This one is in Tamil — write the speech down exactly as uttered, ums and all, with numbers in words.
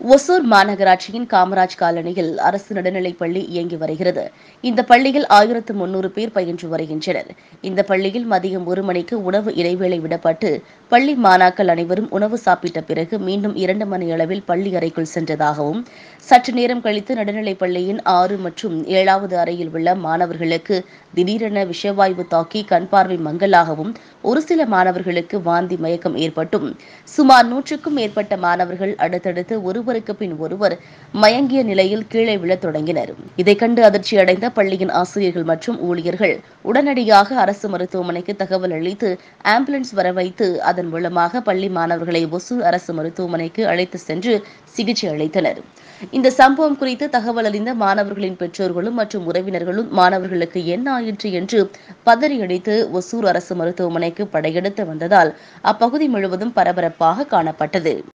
ஒசூர் மாநகராட்சியின் காமராஜ் காலனியில் அரசு நடுநிலைப்பள்ளி இயங்கி வருகிறது. இந்த பள்ளியில் ஆயிரத்து முன்னூறு பேர் பயின்று வருகின்றனர். இந்த பள்ளியில் மதியம் ஒரு மணிக்கு உணவு இடைவேளை விடப்பட்டு பள்ளி மாணாக்கர் அனைவரும் உணவு சாப்பிட்ட பிறகு மீண்டும் இரண்டு மணியளவில் பள்ளி அறைக்குள் சென்றதாகவும், சற்று நேரம் கழித்து நடுநிலைப்பள்ளியின் ஆறு மற்றும் ஏழாவது அறையில் உள்ள மாணவர்களுக்கு திடீரென விஷவாயு தாக்கி கண் பார்வை மங்கலாகவும், ஒரு சில மாணவர்களுக்கு வாந்தி மயக்கம் ஏற்பட்டும் சுமார் நூற்றுக்கும் மேற்பட்ட மாணவர்கள் அடுத்தடுத்து ஒருவருக்கு பின் ஒருவர் மயங்கிய நிலையில் கீழே விழத் தொடங்கினர். இதைக் கண்டு அதிர்ச்சியடைந்த பள்ளியின் ஆசிரியர்கள் மற்றும் ஊழியர்கள் உடனடியாக அரசு மருத்துவமனைக்கு தகவல் அளித்து ஆம்புலன்ஸ் வரவைத்து அதன் மூலமாக பள்ளி மாணவர்களை ஒசூர் அரசு மருத்துவமனைக்கு அழைத்து சென்று சிகிச்சை அளித்தனர். இந்த சம்பவம் குறித்து தகவல் அறிந்த மாணவர்களின் பெற்றோர்களும் மற்றும் உறவினர்களும் மாணவர்களுக்கு என்ன ஆயிற்று என்று பதறியடித்து ஒசூர் அரசு மருத்துவமனைக்கு படையெடுத்து வந்ததால் அப்பகுதி முழுவதும் பரபரப்பாக காணப்பட்டது.